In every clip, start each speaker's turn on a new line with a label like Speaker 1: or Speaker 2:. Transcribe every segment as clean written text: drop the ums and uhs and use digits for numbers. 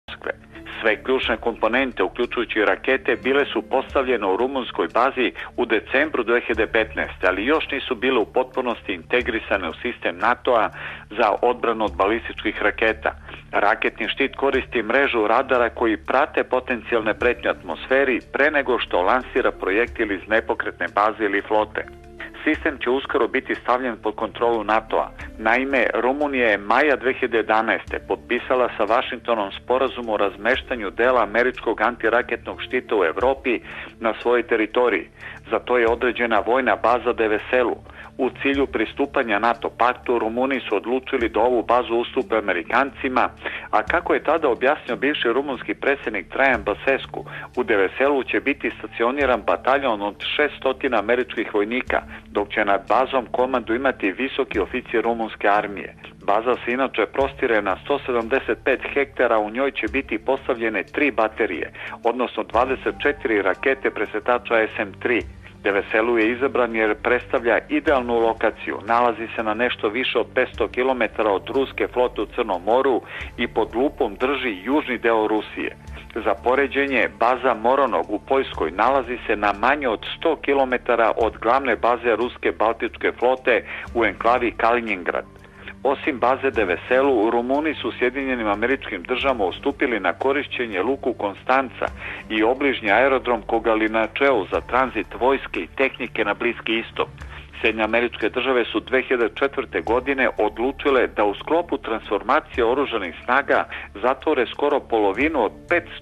Speaker 1: Moskve. Sve ključne komponente, uključujući rakete, bile su postavljene u rumunskoj bazi u decembru 2015. ali još nisu bile u potpunosti integrisane u sistem NATO-a za odbranu od balističkih raketa. Raketni štit koristi mrežu radara koji prate potencijalne pretnje atmosferi pre nego što lansira projektil iz nepokretne baze ili flote. Sistem će uskoro biti stavljen pod kontrolu NATO-a. Naime, Rumunija je maja 2011. potpisala sa Vašingtonom sporazum o razmeštanju dela američkog antiraketnog štita u Evropi na svojoj teritoriji. Za to je određena vojna baza de Veselu. U cilju pristupanja NATO paktu, Rumuni su odlučili da ovu bazu ustupe Amerikancima, a kako je tada objasnio bivši rumunski predsjednik Traian Băsescu, u de Veselu će biti stacioniran bataljon od 600 američkih vojnika, dok će nad bazom komandu imati visoki oficir rumunske armije. Baza se inače prostire na 175 hektara, u njoj će biti postavljene 3 baterije, odnosno 24 rakete presretača SM-3. De Veselu je izabran jer predstavlja idealnu lokaciju. Nalazi se na nešto više od 500 km od ruske flote u Crnom moru i pod lupom drži južni deo Rusije. Za poređenje, baza Moronov u Poljskoj nalazi se na manje od 100 km od glavne baze ruske baltičke flote u enklavi Kaliningrad. Osim baze de Veselu, Rumuni su Sjedinjenim Američkim Državama ustupili na korišćenje luku Konstanca i obližnji aerodrom Kogalinačeu za tranzit vojske i tehnike na Bliski istok. Sjedinjene Američke Države su 2004. godine odlučile da u sklopu transformacije oružanih snaga zatvore skoro polovinu od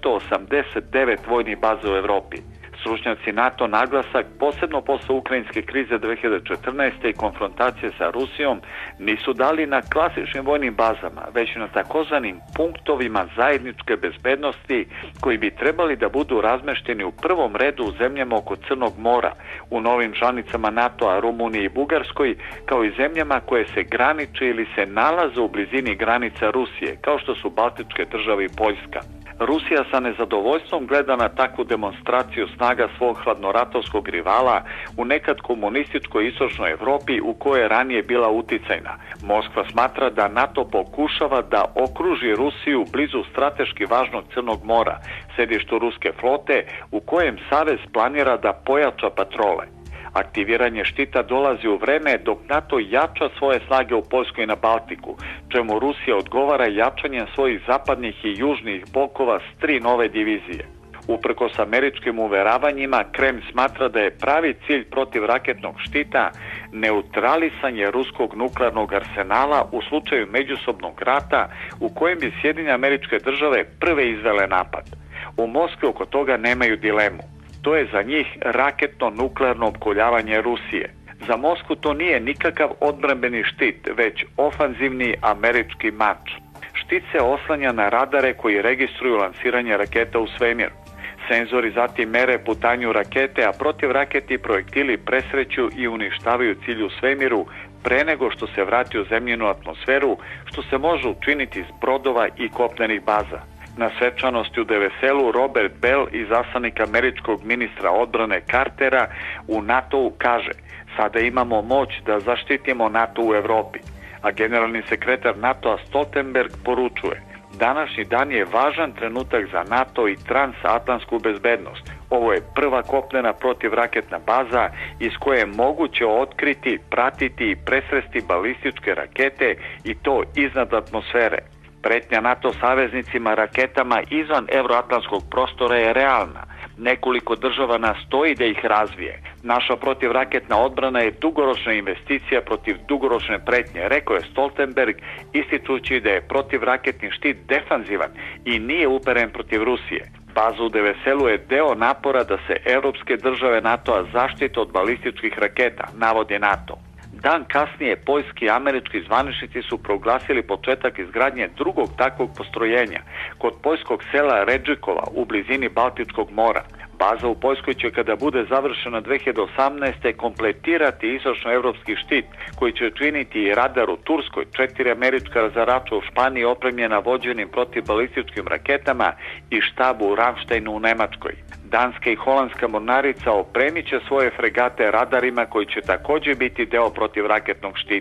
Speaker 1: 589 vojnih baza u Evropi. Stručnjaci NATO naglasak, posebno posle ukrajinske krize 2014. i konfrontacije sa Rusijom, nisu dali na klasičnim vojnim bazama, već na takozvanim punktovima zajedničke bezbednosti koji bi trebali da budu razmešteni u prvom redu u zemljama oko Crnog mora, u novim članicama NATO-a, Rumuniji i Bugarskoj, kao i zemljama koje se graniče ili se nalaze u blizini granica Rusije, kao što su Baltičke države i Poljska. Rusija sa nezadovoljstvom gleda na takvu demonstraciju snaga svog hladnoratovskog rivala u nekad komunističkoj istočnoj Evropi u kojoj je ranije bila uticajna. Moskva smatra da NATO pokušava da okruži Rusiju blizu strateški važnog Crnog mora, sedištu ruske flote, u kojem Savez planira da pojača patrole. Aktiviranje štita dolazi u vreme dok NATO jača svoje snage u Poljskoj i na Baltiku, čemu Rusija odgovara jačanjem svojih zapadnih i južnih bokova s 3 nove divizije. Uprkos američkim uveravanjima, Kremlj smatra da je pravi cilj protivraketnog štita neutralisanje ruskog nuklearnog arsenala u slučaju međusobnog rata u kojem bi Sjedinjene Američke Države prve izvele napad. U Moskvi oko toga nemaju dilemu. To je za njih raketno-nuklearno opkoljavanje Rusije. Za Moskvu to nije nikakav odbrambeni štit, već ofanzivni američki mač. Štit se oslanja na radare koji registruju lansiranje raketa u svemir. Senzori zatim mere putanju rakete, a protivraketni projektili presreću i uništavaju cilj u svemiru pre nego što se vrati u zemljinu atmosferu, što se može učiniti iz brodova i kopnenih baza. Na svečanosti u de Veselu Robert Bell, izaslanik američkog ministra odbrane Cartera, u NATO-u kaže: sada imamo moć da zaštitimo NATO u Evropi. A generalni sekretar NATO-a Stoltenberg poručuje: današnji dan je važan trenutak za NATO i transatlantsku bezbednost. Ovo je prva kopnena protivraketna baza iz koje je moguće otkriti, pratiti i presresti balističke rakete i to iznad atmosfere. Pretnja NATO saveznicima raketama izvan evroatlantskog prostora je realna. Nekoliko država nastoji da ih razvije. Naša protivraketna odbrana je dugoročna investicija protiv dugoročne pretnje, rekao je Stoltenberg, ističući da je protivraketni štit defanzivan i nije uperen protiv Rusije. Baza u de Veselu je deo napora da se evropske države NATO-a zaštite od balističkih raketa, navodi NATO. Dan kasnije poljski i američki zvaničnici su proglasili početak izgradnje drugog takvog postrojenja kod poljskog sela Redžikova u blizini Baltičkog mora. Baza u Poljskoj će, kada bude završena 2018. kompletirati istočnoevropski štit koji će činiti i radar u Turskoj, 4 američka razarača u Španiji opremljena vođenim protivbalističkim raketama i štabu u Ramštajnu u Nemačkoj. Danska i holandska mornarica opremit će svoje fregate radarima koji će također biti deo protivraketnog štita.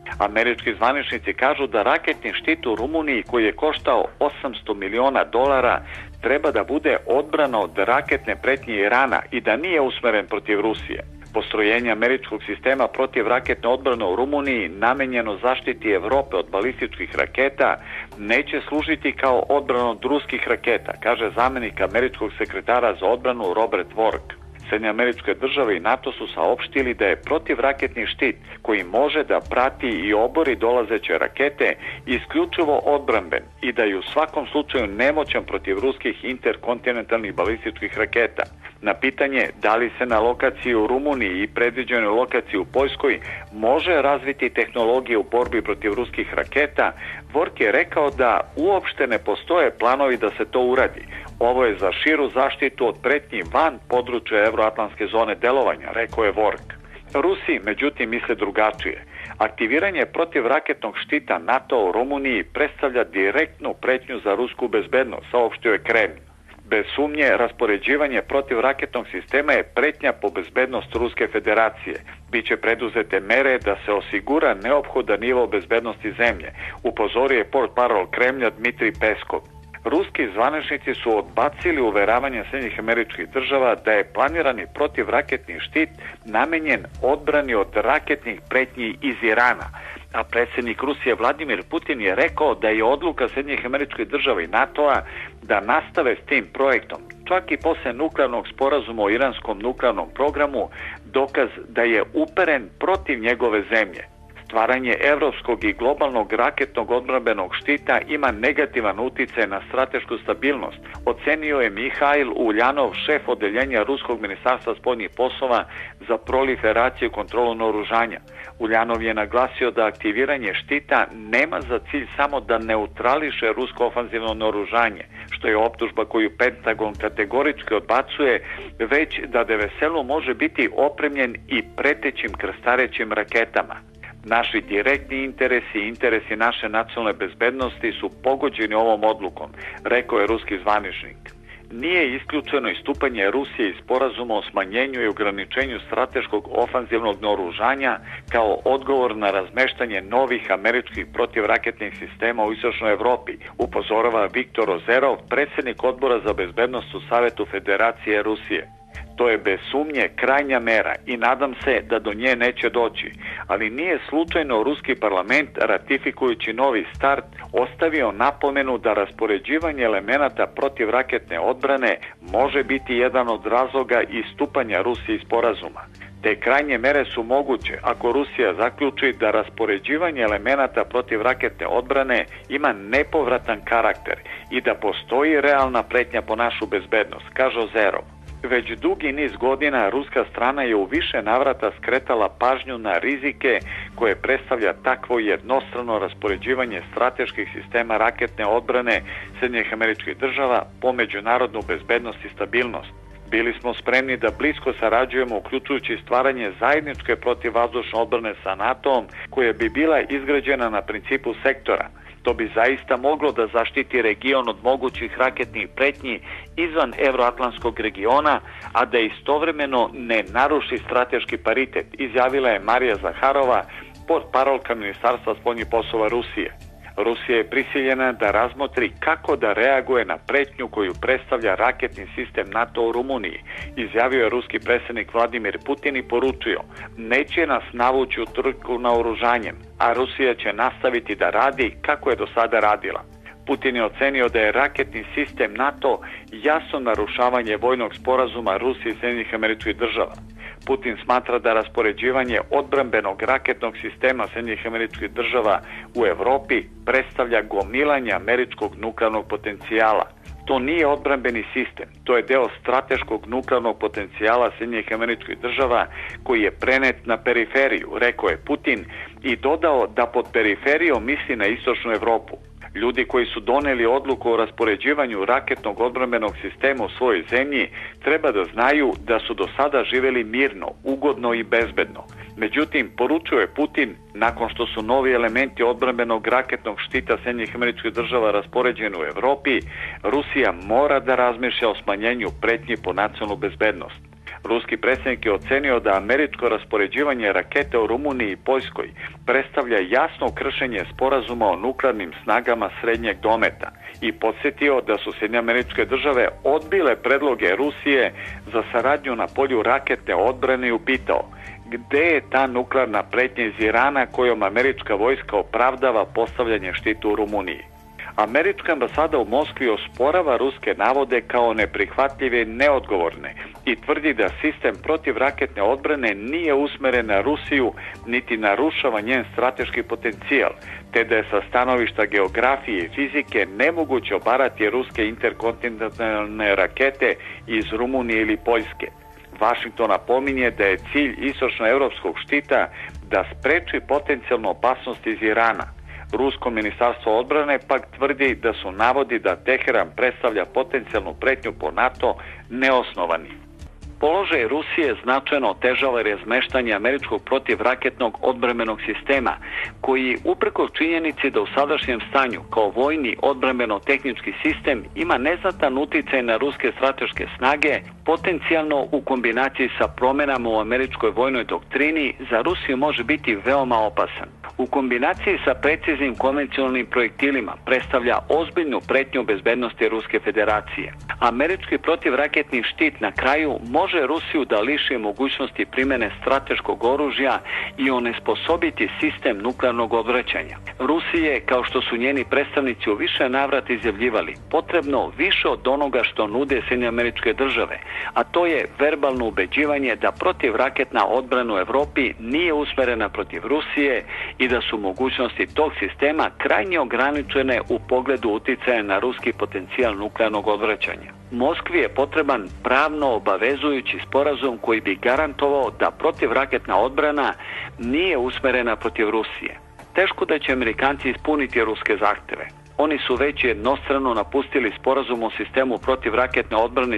Speaker 1: Američki zvaničnici kažu da raketni štit u Rumuniji koji je koštao $800 miliona treba da bude odbrana od raketne pretnje Irana i da nije usmeren protiv Rusije. Postrojenje američkog sistema protivraketne odbrane u Rumuniji namenjeno zaštiti Evrope od balističkih raketa neće služiti kao odbrana od ruskih raketa, kaže zamenik američkog sekretara za odbranu Robert Work. Sjedinjene Američke Države i NATO su saopštili da je protivraketni štit koji može da prati i obori dolazeće rakete isključivo odbramben i da je u svakom slučaju nemoćan protiv ruskih interkontinentalnih balističkih raketa. Na pitanje da li se na lokaciji u Rumuniji i predviđenoj lokaciji u Poljskoj može razviti tehnologije u borbi protiv ruskih raketa, Work je rekao da uopšte ne postoje planovi da se to uradi. Ovo je za širu zaštitu od pretnji van područja evroatlantske zone delovanja, rekao je Work. Rusi, međutim, misle drugačije. Aktiviranje protivraketnog štita NATO u Rumuniji predstavlja direktnu pretnju za rusku bezbednost, saopštio je Kremlj. Bez sumnje, raspoređivanje protivraketnog sistema je pretnja po bezbednost Ruske federacije. Biće preduzete mere da se osigura neophodan nivo bezbednosti zemlje, upozorio je portparol Kremlja Dmitrij Peskov. Ruski zvaničnici su odbacili uveravanje Sjedinjenih Američkih Država da je planirani protivraketni štit namenjen odbrani od raketnih pretnji iz Irana, a predsjednik Rusije Vladimir Putin je rekao da je odluka Sjedinjenih Američkih Država i NATO-a da nastave s tim projektom, čak i posle nuklearnog sporazuma o iranskom nuklearnom programu, dokaz da je uperen protiv njegove zemlje. Stvaranje evropskog i globalnog raketnog odbrambenog štita ima negativan uticaj na stratešku stabilnost, ocenio je Mihajl Uljanov, šef odeljenja Ruskog ministarstva spoljnih poslova za proliferaciju i kontrolu naoružanja. Uljanov je naglasio da aktiviranje štita nema za cilj samo da neutrališe rusko ofanzivno naoružanje, što je optužba koju Pentagon kategorički odbacuje, već da de Veselu može biti opremljen i pretećim krstarećim raketama. Naši direktni interesi i interesi naše nacionalne bezbednosti su pogođeni ovom odlukom, rekao je ruski zvaničnik. Nije isključeno istupanje Rusije iz sporazuma o smanjenju i ograničenju strateškog ofanzivnog naoružanja kao odgovor na razmeštanje novih američkih protivraketnih sistema u istočnoj Evropi, upozorava Viktor Ozerov, predsjednik odbora za bezbednost u Savetu Federacije Rusije. To je bez sumnje krajnja mera i nadam se da do nje neće doći, ali nije slučajno ruski parlament, ratifikujući novi start, ostavio napomenu da raspoređivanje elemenata protivraketne odbrane može biti jedan od razloga istupanja Rusije iz sporazuma. Te krajnje mere su moguće ako Rusija zaključi da raspoređivanje elemenata protivraketne odbrane ima nepovratan karakter i da postoji realna pretnja po našu bezbednost, kaže Ozerov. Već dugi niz godina ruska strana je u više navrata skretala pažnju na rizike koje predstavlja takvo jednostrano raspoređivanje strateških sistema raketne odbrane Sjedinjenih Američkih Država po međunarodnu bezbednost i stabilnost. Bili smo spremni da blisko sarađujemo, uključujući stvaranje zajedničke protivvazdušne odbrane sa NATO-om koja bi bila izgrađena na principu sektora. To bi zaista moglo da zaštiti region od mogućih raketnih pretnji izvan evroatlantskog regiona, a da istovremeno ne naruši strateški paritet, izjavila je Marija Zaharova, portparolka Ministarstva spoljnih poslova Rusije. Rusija je prisiljena da razmotri kako da reaguje na pretnju koju predstavlja raketni sistem NATO u Rumuniji, izjavio je ruski predsjednik Vladimir Putin i poručio: neće nas navući u trku naoružanjem, a Rusija će nastaviti da radi kako je do sada radila. Putin je ocenio da je raketni sistem NATO jasno narušavanje vojnog sporazuma Rusije i Sjedinjenih Američkih Država. Putin smatra da raspoređivanje odbrambenog raketnog sistema Sjedinjenih Američkih Država u Evropi predstavlja gomilanje američkog nuklearnog potencijala. To nije odbrambeni sistem, to je deo strateškog nuklearnog potencijala Sjedinjenih Američkih Država koji je prenet na periferiju, rekao je Putin i dodao da pod periferijom misli na istočnu Evropu. Ljudi koji su doneli odluku o raspoređivanju raketnog odbrambenog sistema u svojoj zemlji treba da znaju da su do sada živjeli mirno, ugodno i bezbedno. Međutim, poručuje Putin, nakon što su novi elementi odbrambenog raketnog štita Sjedinjenih Američkih Država raspoređeni u Evropi, Rusija mora da razmišlja o smanjenju pretnji po nacionalnu bezbednost. Ruski predsjednik je ocenio da američko raspoređivanje rakete u Rumuniji i Poljskoj predstavlja jasno kršenje sporazuma o nuklearnim snagama srednjeg dometa i podsjetio da su SAD odbile predloge Rusije za saradnju na polju raketne odbrane i upitao gde je ta nuklearna pretnja iz Irana kojom američka vojska opravdava postavljanje štita u Rumuniji. Američka ambasada u Moskvi osporava ruske navode kao neprihvatljive i neodgovorne i tvrdi da sistem protivraketne odbrane nije usmeren na Rusiju niti narušava njen strateški potencijal, te da je sa stanovišta geografije i fizike nemoguće obarati ruske interkontinentalne rakete iz Rumunije ili Poljske. Washington napominje da je cilj istočnoevropskog štita da spreči potencijalnu opasnost iz Irana. Rusko ministarstvo odbrane pak tvrdi da su navodi da Teheran predstavlja potencijalnu pretnju po NATO neosnovani. Položaj Rusije značajno otežava razmeštanje američkog protivraketnog odbrambenog sistema, koji uprkos činjenici da u sadašnjem stanju kao vojni odbrambeno-tehnički sistem ima neznatan uticaj na ruske strateške snage, potencijalno u kombinaciji sa promenama u američkoj vojnoj doktrini za Rusiju može biti veoma opasan. U kombinaciji sa preciznim konvencionalnim projektilima predstavlja ozbiljnu pretnju bezbednosti Ruske federacije. Američki protivraketni štit na kraju može Rusiju da liši mogućnosti primjene strateškog oružja i onesposobiti sistem nuklearnog odvraćanja. Rusiji je, kao što su njeni predstavnici u više navrata izjavljivali, potrebno više od onoga što nude SAD, a to je verbalno ubeđivanje da protivraketna odbrana u Evropi nije usmerena protiv Rusije i da su mogućnosti tog sistema krajnje ograničene u pogledu uticaja na ruski potencijal nuklearnog odvraćanja. Moskvi je potreban pravno obavezujući sporazum koji bi garantovao da protivraketna odbrana nije usmerena protiv Rusije. Teško da će Amerikanci ispuniti ruske zahteve. Oni su već jednostrano napustili sporazum o sistemu protivraketne odbrane iz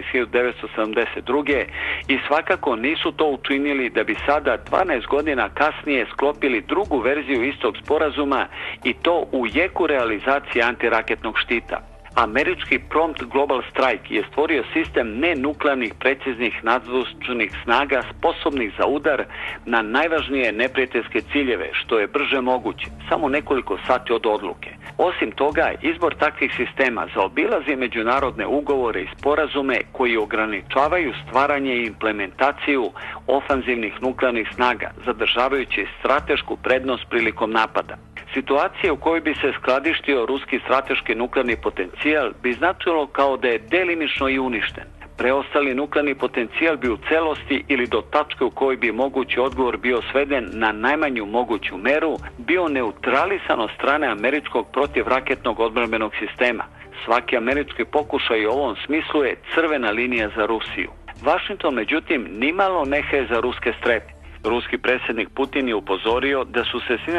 Speaker 1: 1972. i svakako nisu to učinili da bi sada 12 godina kasnije sklopili drugu verziju istog sporazuma i to u jeku realizacije antiraketnog štita. Američki Prompt Global Strike je stvorio sistem nenuklearnih preciznih nadzvučnih snaga sposobnih za udar na najvažnije neprijateljske ciljeve, što je brže moguće, samo nekoliko sati od odluke. Osim toga, izbor takvih sistema zaobilazi međunarodne ugovore i sporazume koji ograničavaju stvaranje i implementaciju ofanzivnih nuklearnih snaga, zadržavajući stratešku prednost prilikom napada. Situacija u kojoj bi se skladištio ruski strateški nuklearni potencijal bi značilo kao da je delimično i uništen. Preostali nuklearni potencijal bi u celosti ili do tačke u kojoj bi mogući odgovor bio sveden na najmanju moguću meru, bio neutralisan od strane američkog protivraketnog odbrambenog sistema. Svaki američki pokušaj u ovom smislu je crvena linija za Rusiju. Washington, međutim, nimalo ne haje za ruske strepe. Ruski predsjednik Putin je upozorio da su se SAD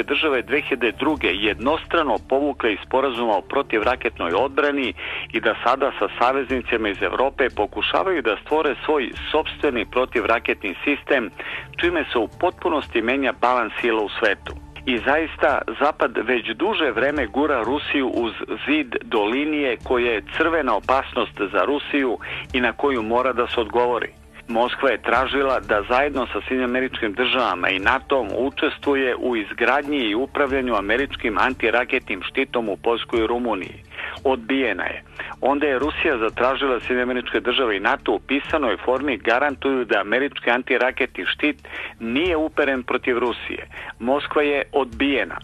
Speaker 1: 2002. jednostrano povukle iz sporazuma o protivraketnoj odbrani i da sada sa saveznicima iz Europe pokušavaju da stvore svoj sopstveni protivraketni sistem, čime se u potpunosti menja balans sila u svetu. I zaista, Zapad već duže vreme gura Rusiju uz zid do linije koja je crvena opasnost za Rusiju i na koju mora da se odgovori. Moskva je tražila da zajedno sa SAD i NATO-om učestvuje u izgradnji i upravljanju američkim antiraketnim štitom u Poljskoj i Rumuniji. Odbijena je. Onda je Rusija zatražila SAD i NATO u pisanoj formi garantuju da američki antiraketni štit nije uperen protiv Rusije. Moskva je odbijena.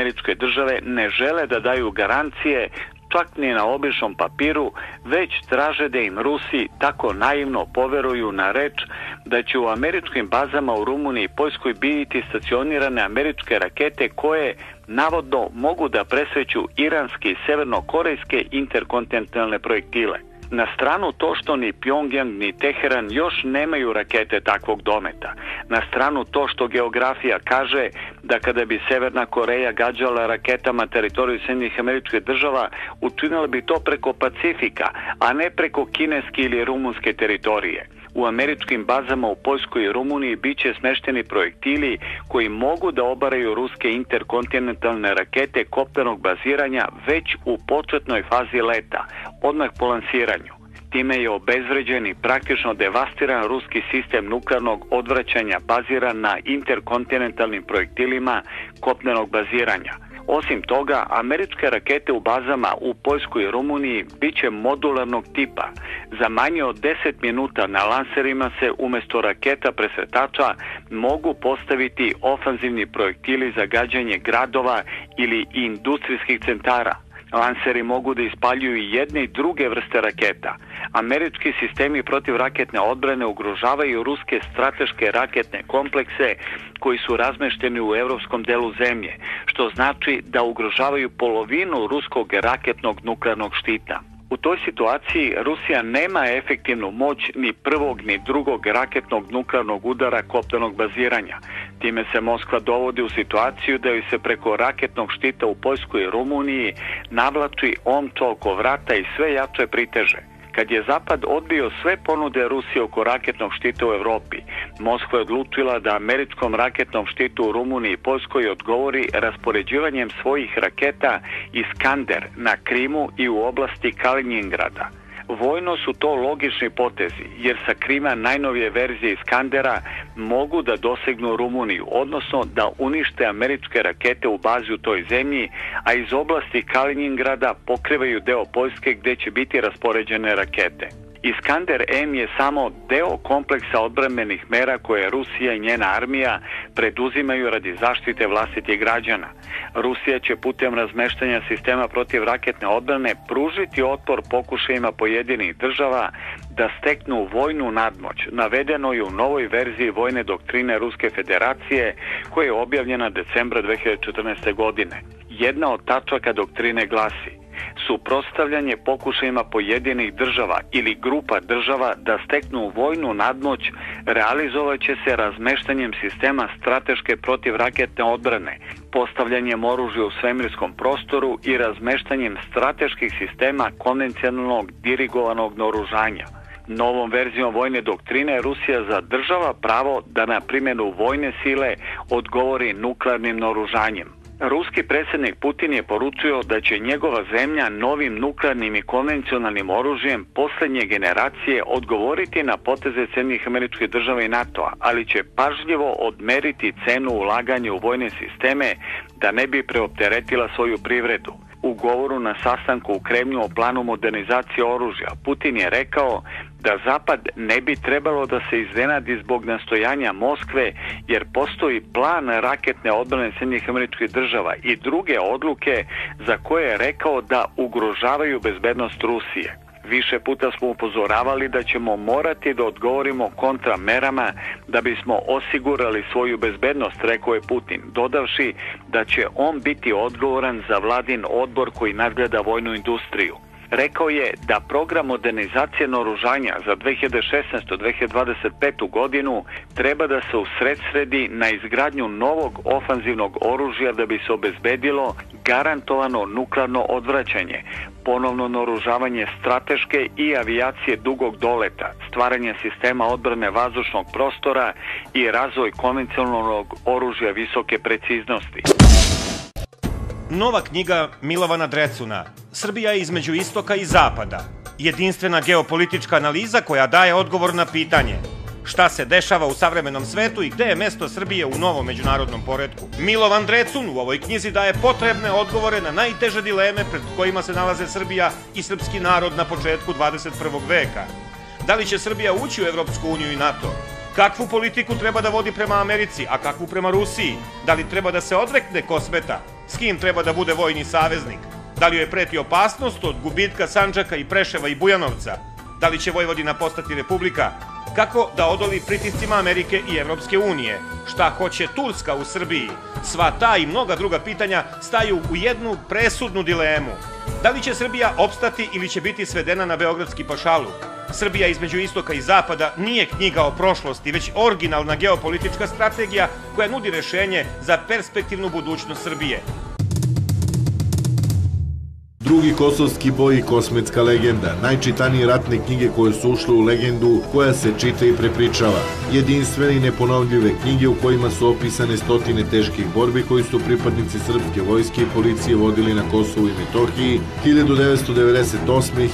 Speaker 1: SAD ne žele da daju garancije čak ni na običnom papiru, već traže da im Rusi tako naivno poveruju na reč da će u američkim bazama u Rumuniji i Poljskoj biti stacionirane američke rakete koje navodno mogu da presreću iranske i severnokorejske interkontinentalne projektile. Na stranu to što ni Pjongjang ni Teheran još nemaju rakete takvog dometa. Na stranu to što geografija kaže da kada bi Severna Koreja gađala raketama teritoriju SAD, učinila bi to preko Pacifika, a ne preko kineske ili rumunske teritorije. U američkim bazama u Poljskoj i Rumuniji biće smešteni projektili koji mogu da obaraju ruske interkontinentalne rakete kopnenog baziranja već u početnoj fazi leta, odmah po lansiranju. Time je obezvređen i praktično devastiran ruski sistem nuklearnog odvraćanja baziran na interkontinentalnim projektilima kopnenog baziranja. Osim toga, američke rakete u bazama u Poljskoj i Rumuniji biće modularnog tipa. Za manje od 10 minuta na lanserima se umjesto raketa presretača mogu postaviti ofanzivni projektili za gađanje gradova ili industrijskih centara. Lanseri mogu da ispaljuju i jedne i druge vrste raketa. Američki sistemi protivraketne odbrane ugrožavaju ruske strateške raketne komplekse koji su razmešteni u evropskom delu zemlje, što znači da ugrožavaju polovinu ruskog raketnog nuklearnog štita. U toj situaciji Rusija nema efektivnu moć ni prvog ni drugog raketnog nuklearnog udara kopnenog baziranja. Time se Moskva dovodi u situaciju da joj se preko raketnog štita u Poljskoj i Rumuniji navlači omča oko vrata i sve jače priteže. Kad je Zapad odbio sve ponude Rusije oko raketnog štita u Evropi, Moskva je odlučila da američkom raketnom štitu u Rumuniji i Poljskoj odgovori raspoređivanjem svojih raketa Iskander na Krimu i u oblasti Kaliningrada. Vojno su to logični potezi, jer sa Krima najnovije verzije Iskandera mogu da dosegnu Rumuniju, odnosno da unište američke rakete u bazi u toj zemlji, a iz oblasti Kaliningrada pokrivaju deo Poljske gdje će biti raspoređene rakete. Iskander M je samo deo kompleksa odbrambenih mera koje Rusija i njena armija preduzimaju radi zaštite vlastitih građana. Rusija će putem razmeštanja sistema protivraketne odbrane pružiti otpor pokušajima pojedinih država da steknu vojnu nadmoć. Navedeno je u novoj verziji vojne doktrine Ruske federacije koja je objavljena decembra 2014. godine. Jedna od tačaka doktrine glasi: suprotstavljanje pokušajima pojedinih država ili grupa država da steknu vojnu nadmoć realizovat će se razmeštanjem sistema strateške protivraketne odbrane, postavljanjem oružja u svemirskom prostoru i razmeštanjem strateških sistema konvencionalnog dirigovanog naoružanja. Novom verzijom vojne doktrine Rusija zadržava pravo da na primjenu vojne sile odgovori nuklearnim naoružanjem. Ruski predsjednik Putin je poručio da će njegova zemlja novim nuklearnim i konvencionalnim oružjem posljednje generacije odgovoriti na poteze Sjedinjenih Američkih Država i NATO-a, ali će pažljivo odmeriti cenu ulaganja u vojne sisteme da ne bi preopteretila svoju privredu. U govoru na sastanku u Kremlju o planu modernizacije oružja, Putin je rekao da Zapad ne bi trebalo da se iznenadi zbog nastojanja Moskve, jer postoji plan raketne odbrane Sjedinjenih Američkih Država i druge odluke za koje je rekao da ugrožavaju bezbednost Rusije. Više puta smo upozoravali da ćemo morati da odgovorimo kontramerama da bismo osigurali svoju bezbednost, rekao je Putin, dodavši da će on biti odgovoran za vladin odbor koji nadgleda vojnu industriju. Rekao je da program modernizacije naoružanja za 2016-2025. godinu treba da se usredsredi na izgradnju novog ofanzivnog oružja da bi se obezbedilo garantovano nuklearno odvraćanje, ponovno naoružavanje strateške i avijacije dugog doleta, stvaranje sistema odbrane vazdušnog prostora i razvoj konvencionalnog oružja visoke preciznosti.
Speaker 2: Nova knjiga Milovana Drecuna, Srbija između istoka i zapada. Jedinstvena geopolitička analiza koja daje odgovor na pitanje šta se dešava u savremenom svetu i gde je mesto Srbije u novom međunarodnom poretku. Milovan Drecun u ovoj knjizi daje potrebne odgovore na najteže dileme pred kojima se nalaze Srbija i srpski narod na početku 21. veka. Da li će Srbija ući u Evropsku uniju i NATO? Kakvu politiku treba da vodi prema Americi, a kakvu prema Rusiji? Da li treba da se odrekne Kosmeta? S kim treba da bude vojni saveznik? Da li joj preti opasnost od gubitka Sandžaka i Preševa i Bujanovca? Da li će Vojvodina postati republika? Kako da odoli pritiscima Amerike i Evropske unije? Šta hoće Turska u Srbiji? Sva ta i mnoga druga pitanja staju u jednu presudnu dilemu. Da li će Srbija opstati ili će biti svedena na beogradski pašaluk? Srbija između istoka i zapada nije knjiga o prošlosti, već originalna geopolitička strategija koja nudi rešenje za perspektivnu budućnost Srbije.
Speaker 3: Drugi kosovski boj i kosmetska legenda, najčitanije ratne knjige koje su ušle u legendu koja se čita i prepričava. Jedinstvene i neponovljive knjige u kojima su opisane stotine teških borbi koji su pripadnici srpske vojske i policije vodili na Kosovu i Metohiji 1998. i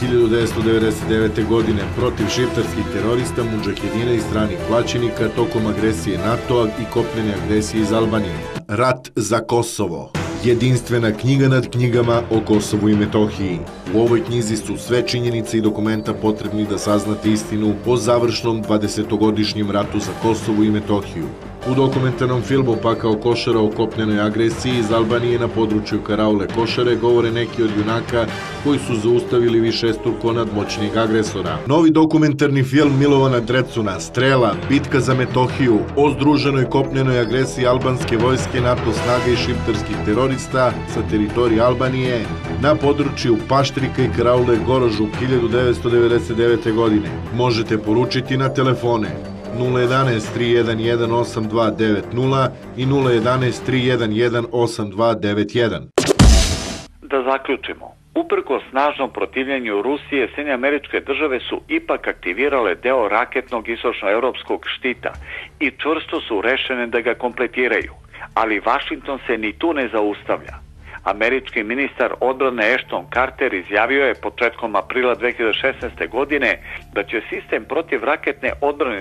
Speaker 3: 1999. godine protiv šiptarskih terorista, mudžahedina i stranih plaćenika tokom agresije NATO-a i kopnene agresije iz Albanije. Rat za Kosovo. Jedinstvena knjiga nad knjigama o Kosovu i Metohiji. U ovoj knjizi su sve činjenice i dokumenta potrebni da saznate istinu o završnom 20-godišnjem ratu za Kosovu i Metohiju. U dokumentarnom filmu Pakao Košara o kopnenoj agresiji iz Albanije na području Karaule Košare govore neki od junaka koji su zaustavili višestruko nadmoćnijeg agresora. Novi dokumentarni film Milovana Drecuna, Strela, Bitka za Metohiju, o združenoj kopnenoj agresiji albanske vojske, NATO snaga i šiptarskih terorista sa teritorije Albanije na području Paštrika i Karaule Gorožu 1999. godine. Možete poručiti na telefone 011 311 8290 i 011 311 8291.
Speaker 1: Da zaključimo. Uprkos snažnom protivljenju Rusije, SAD su ipak aktivirale deo raketnog istočnoevropskog štita i čvrsto su rešene da ga kompletiraju. Ali Vašington se ni tu ne zaustavlja. Američki ministar odbrane Ashton Carter izjavio je početkom aprila 2016. godine da će sistem protivraketne odbrane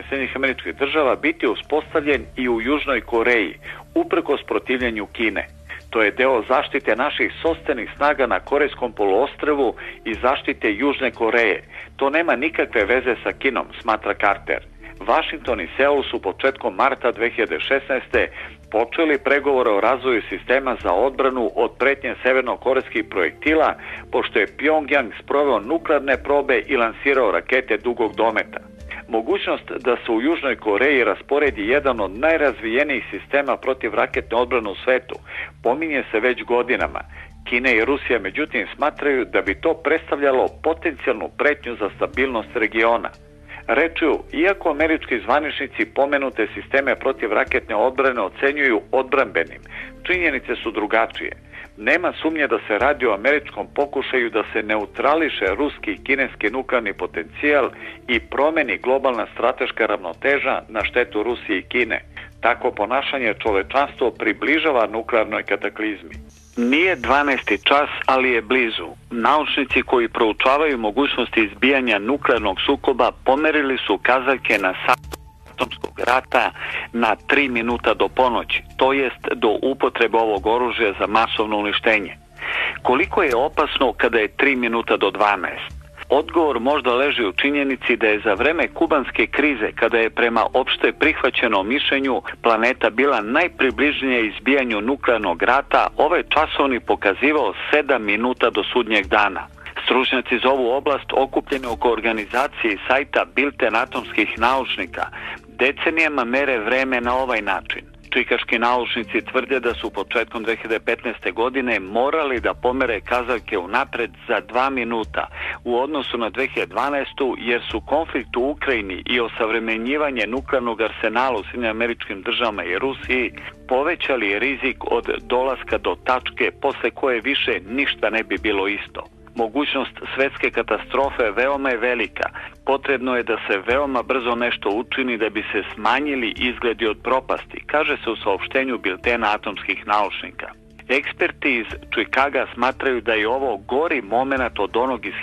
Speaker 1: SAD biti uspostavljen i u Južnoj Koreji, uprkos protivljenju Kine. To je deo zaštite naših sopstvenih snaga na Korejskom poluostrvu i zaštite Južne Koreje. To nema nikakve veze sa Kinom, smatra Carter. Vašington i Seul su početkom marta 2016. počeli pregovore o razvoju sistema za odbranu od pretnje severnokorejskih projektila, pošto je Pjongjang sproveo nuklearne probe i lansirao rakete dugog dometa. Mogućnost da se u Južnoj Koreji rasporedi jedan od najrazvijenijih sistema protivraketne odbrane u svetu pominje se već godinama. Kina i Rusija međutim smatraju da bi to predstavljalo potencijalnu pretnju za stabilnost regiona. Rečju, iako američki zvaničnici pomenute sisteme protivraketne odbrane ocenjuju odbrambenim, činjenice su drugačije. Nema sumnje da se radi o američkom pokušaju da se neutrališe ruski i kineski nuklearni potencijal i promeni globalna strateška ravnoteža na štetu Rusije i Kine. Tako ponašanje čovečanstvo približava nuklearnoj kataklizmi. Nije 12. čas, ali je blizu. Naučnici koji proučavaju mogućnosti izbijanja nuklearnog sukoba pomerili su kazaljke na atomskog rata na 3 minuta do ponoći, to jest do upotrebe ovog oružja za masovno uništenje. Koliko je opasno kada je 3 minuta do 12? Odgovor možda leži u činjenici da je za vreme kubanske krize, kada je prema opšte prihvaćenom mišljenju planeta bila najpribližnija izbijanju nuklearnog rata, ovaj časovni pokazivao 7 minuta do sudnjeg dana. Stručnjaci za ovu oblast, okupljeni oko organizacije i sajta Bilten atomskih naučnika, decenijama mere vreme na ovaj način. Čikaški naučnici tvrde da su početkom 2015. godine morali da pomere kazaljke unapred za 2 minuta u odnosu na 2012. jer su konflikt u Ukrajini i osavremenjivanje nuklearnog arsenala u SAD i Rusiji povećali rizik od dolaska do tačke posle koje više ništa ne bi bilo isto. Mogućnost svetske katastrofe veoma je velika. Potrebno je da se veoma brzo nešto učini da bi se smanjili izgledi od propasti, kaže se u saopštenju Biltena atomskih naučnika. Eksperti iz Čikaga smatraju da je ovo gori moment od onog iz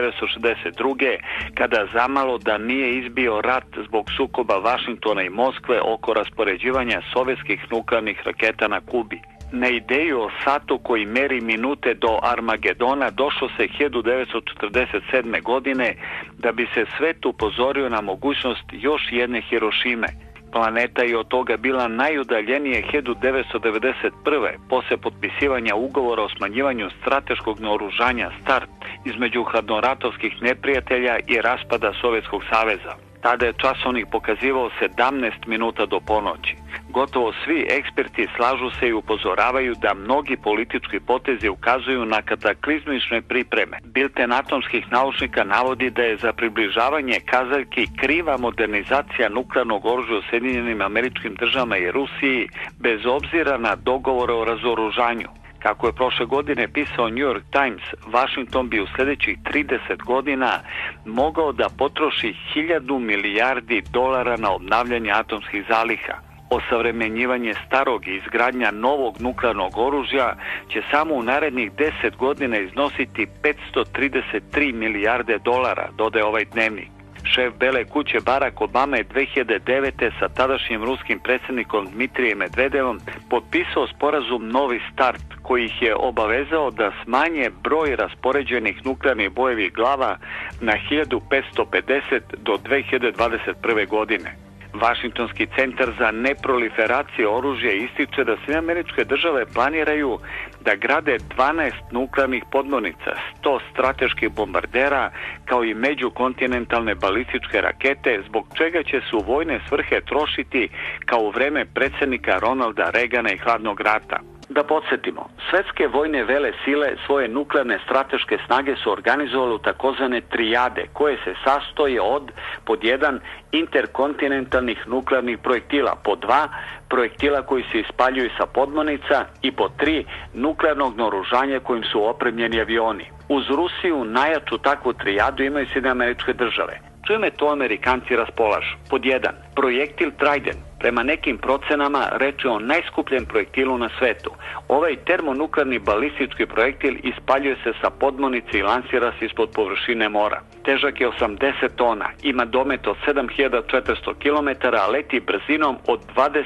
Speaker 1: 1962. kada zamalo da nije izbio rat zbog sukoba Vašingtona i Moskve oko raspoređivanja sovjetskih nuklearnih raketa na Kubi. Na ideju o satu koji meri minute do Armagedona došlo se 1947. godine da bi se svet upozorio na mogućnost još jedne Hirošime. Planeta je od toga bila najudaljenije 1991. posle potpisivanja ugovora o smanjivanju strateškog naoružanja START između hladnoratovskih neprijatelja i raspada Sovjetskog saveza. Tada je časovnik pokazivao 17 minuta do ponoći. Gotovo svi eksperti slažu se i upozoravaju da mnogi politički potezi ukazuju na kataklizmične pripreme. Bilten atomskih naučnika navodi da je za približavanje kazaljki kriva modernizacija nuklearnog oružja u SAD i Rusiji bez obzira na dogovore o razoružanju. Kako je prošle godine pisao New York Times, Washington bi u sljedećih 30 godina mogao da potroši 1000 milijardi dolara na obnavljanje atomskih zaliha. Osavremenjivanje starog i izgradnja novog nuklearnog oružja će samo u narednih 10 godina iznositi 533 milijarde dolara, dodaje ovaj dnevnik. Šef Bele kuće Barack Obama je 2009. sa tadašnjim ruskim predsjednikom Dmitrijem Medvedevom potpisao sporazum Novi start, koji ih je obavezao da smanje broj raspoređenih nuklearnih bojevih glava na 1550 do 2021. godine. Vašingtonski centar za neproliferaciju oružja ističe da SAD planiraju da grade 12 nuklearnih podmornica, 100 strateških bombardera, kao i međukontinentalne balističke rakete, zbog čega će se u vojne svrhe trošiti kao u vreme predsjednika Ronalda Reagana i Hladnog rata. Da podsjetimo, svetske vojne vele sile svoje nuklearne strateške snage su organizovali u takozvane trijade, koje se sastoje od pod 1 interkontinentalnih nuklearnih projektila, pod 2 projektila koji se ispaljuju sa podmornica i pod 3 nuklearnog naoružanja kojim su opremljeni avioni. Uz Rusiju najjaču takvu trijadu imaju SAD. Čime to Amerikanci raspolažu? Pod 1. Projektil Trident. Prema nekim procenama reč je o najskupljem projektilu na svetu. Ovaj termonuklearni balistički projektil ispaljuje se sa podmornice i lansira se ispod površine mora. Težak je 80 tona, ima domet od 7400 km, a leti brzinom od